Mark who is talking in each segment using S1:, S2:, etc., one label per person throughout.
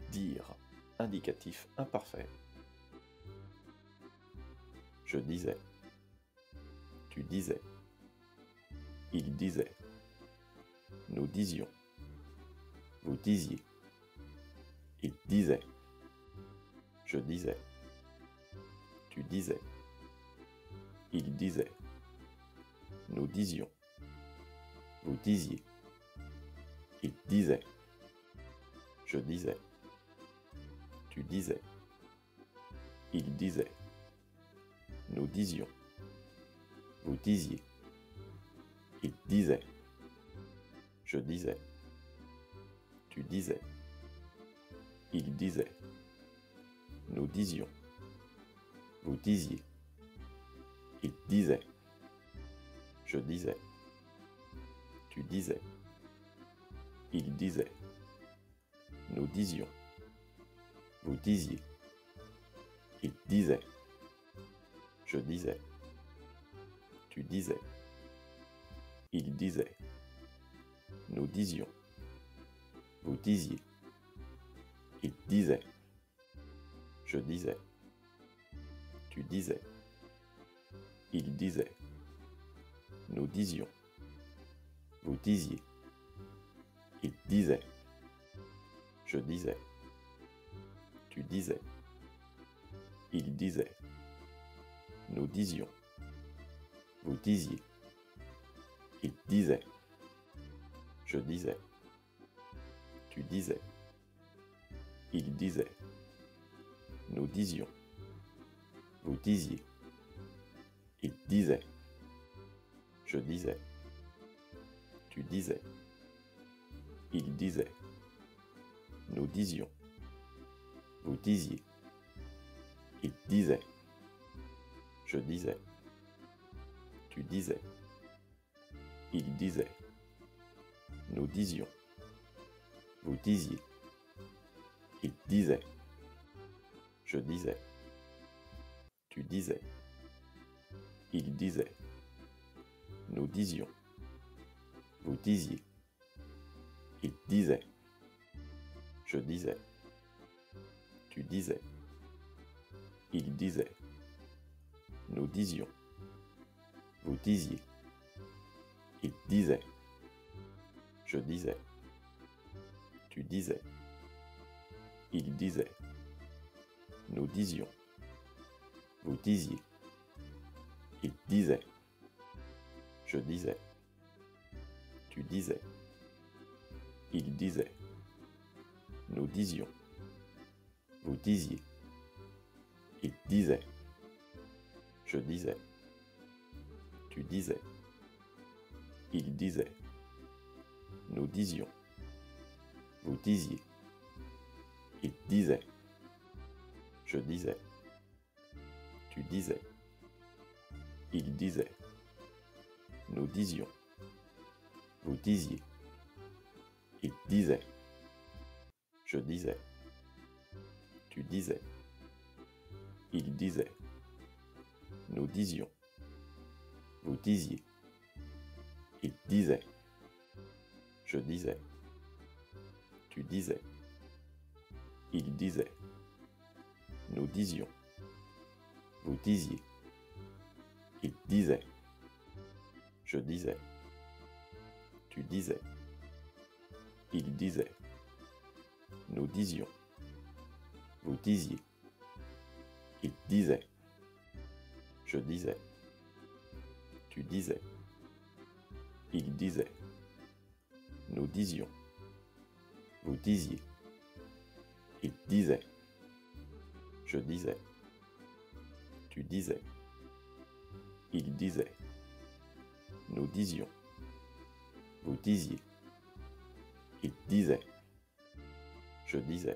S1: Dire, indicatif imparfait. Je disais. Tu disais. Il disait. Nous disions. Vous disiez. Il disait. Je disais. Tu disais. Il disait. Nous disions. Vous disiez. Il disait. Je disais. Tu disais. Il disait. Nous disions. Vous disiez. Il disait. Je disais. Tu disais. Il disait. Nous disions. Vous disiez. Il disait. Je disais. Tu disais. Il disait. Nous disions. Vous disiez. Il disait. Je disais. Tu disais. Il disait. Nous disions. Vous disiez. Il disait. Je disais. Tu disais. Il disait. Nous disions. Vous disiez. Il disait. Je disais. Tu disais. Il disait. Nous disions. Vous disiez. Il disait. Je disais. Tu disais. Il disait. Nous disions. Vous disiez. Il disait. Je disais. Tu disais. Il disait. Nous disions. Vous disiez. Il disait. Je disais. Tu disais. Il disait. Nous disions. Vous disiez. Il disait. Je disais. Tu disais. Il disait. Nous disions. Vous disiez. Il disait. Je disais. Tu disais. Il disait. Nous disions. Vous disiez. Il disait. Je disais. Tu disais. Il disait. Nous disions. Vous disiez. Il disait. Je disais. Tu disais. Il disait. Nous disions. Vous disiez. Il disait. Je disais. Tu disais. Il disait. Nous disions. Vous disiez. Il disait. Je disais. Tu disais. Il disait. Nous disions. Vous disiez. Il disait. Je disais. Tu disais. Il disait. Nous disions. Vous disiez. Il disait. Je disais. Tu disais. Il disait. Nous disions. Vous disiez. Il disait. Je disais. Tu disais. Il disait. Nous disions. Vous disiez. Il disait. Je disais. Tu disais. Il disait. Nous disions. Vous disiez. Il disait. Je disais. Tu disais. Il disait. Nous disions. Vous disiez. Il disait. Je disais.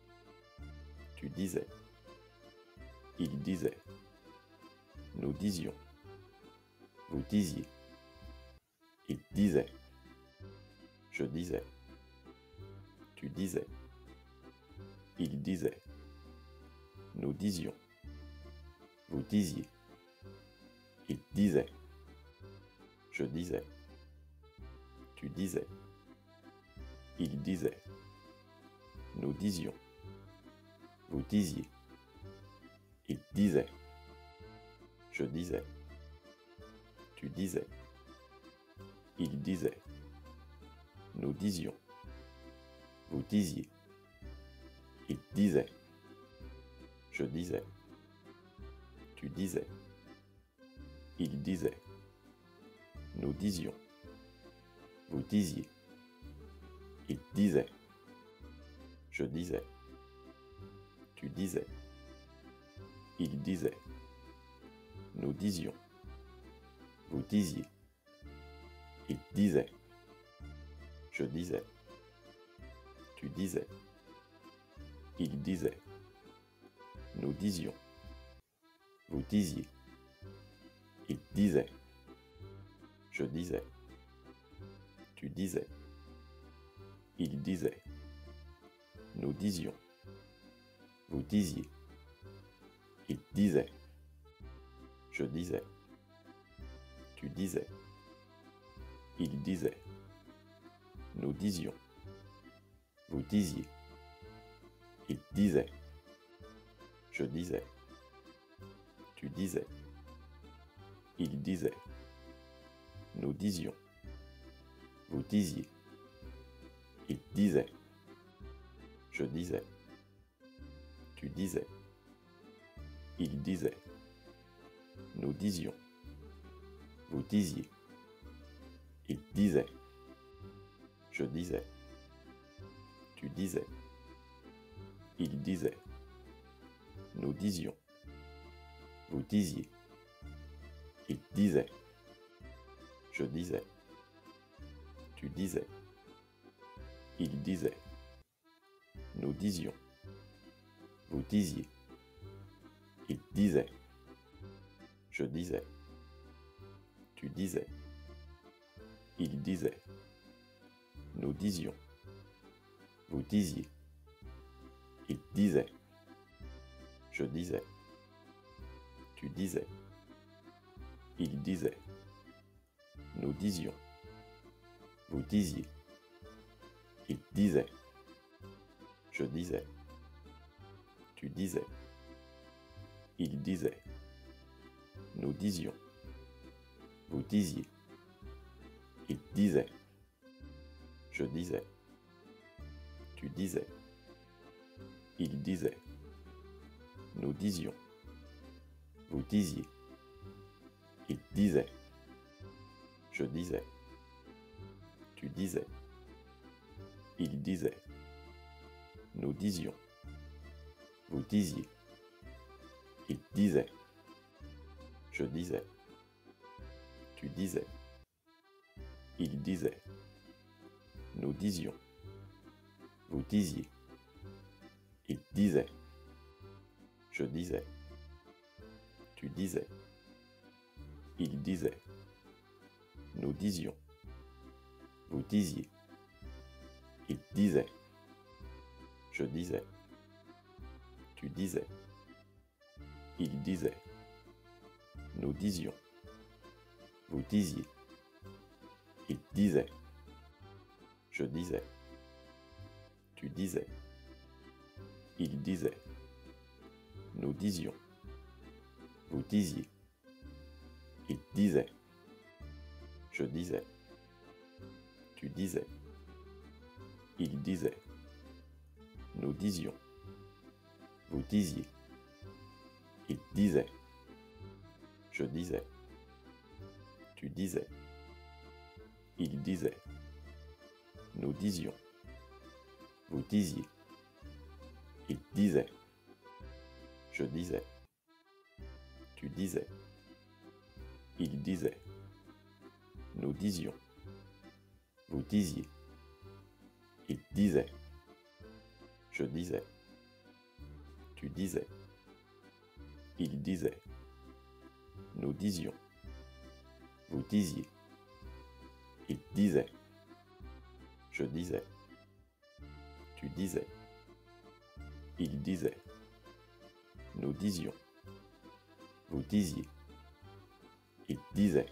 S1: Tu disais. Il disait. Nous disions. Vous disiez. Il disait. Je disais. Tu disais. Il disait. Nous disions. Vous disiez. Il disait. Je disais. Tu disais. Il disait. Nous disions. vous disiez, il disait, je disais, tu disais, il disait, nous disions, vous disiez, il disait, je disais, tu disais, il disait, nous disions, vous disiez, il disait, je disais, tu disais, il disait, nous disions, vous disiez, il disait, je disais, tu disais, il disait, nous disions, vous disiez, il disait, je disais, tu disais, il disait, nous disions, vous disiez, il disait, je disais, tu disais, il disait, nous disions, vous disiez, il disait, je disais, tu disais, il disait, nous disions, vous disiez, il disait, je disais, tu disais, il disait, nous disions, vous disiez, il disait, je disais, tu disais, il disait, nous disions, vous disiez, il disait, je disais, tu disais, il disait, nous disions, vous disiez, il disait, je disais, tu disais, il disait, nous disions, vous disiez, il disait, je disais, tu disais, il disait, nous disions, vous disiez, il disait, je disais, tu disais, il disait, nous disions, vous disiez, il disait, je disais, tu disais, il disait, nous disions, vous disiez, il disait, je disais, tu disais, il disait, nous disions, vous disiez, il disait, je disais, tu disais, il disait, nous disions, vous disiez, il disait, je disais, tu disais, il disait, nous disions, vous disiez, il disait, je disais, tu disais, il disait, nous disions, vous disiez, il disait, je disais, tu disais, il disait, nous disions, vous disiez, il disait, je disais, tu disais, il disait, nous disions, vous disiez, il disait, je disais, tu disais, il disait, nous disions, vous disiez, il disait, je disais, tu disais, il disait, nous disions, vous disiez, il disait, je disais, tu disais, il disait, nous disions, vous disiez, il disait, je disais, tu disais, il disait, nous disions, vous disiez, il disait,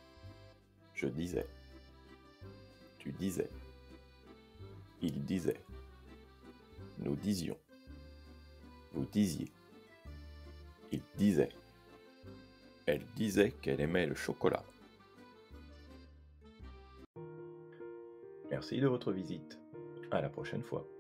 S1: je disais, tu disais, il disait, nous disions, Vous disiez. Il disait. Elle disait qu'elle aimait le chocolat. Merci de votre visite. À la prochaine fois.